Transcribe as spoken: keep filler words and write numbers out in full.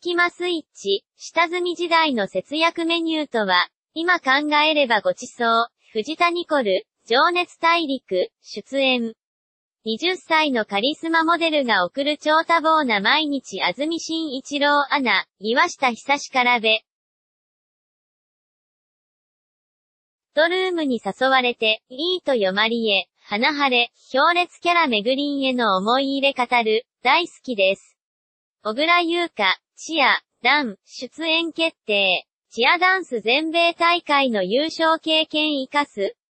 キマスイッチ、下積み時代の節約メニューとは、今考えればごちそう、藤田ニコル、情熱大陸、出演。はたちのカリスマモデルが送る超多忙な毎日安住紳一郎アナ、岩下久志からべ。トルームに誘われて、いいとよまりえ、花晴れ、強烈キャラめぐりんへの思い入れ語る、大好きです。小倉優香、チア、ダン、出演決定。チアダンス全米大会の優勝経験生かす、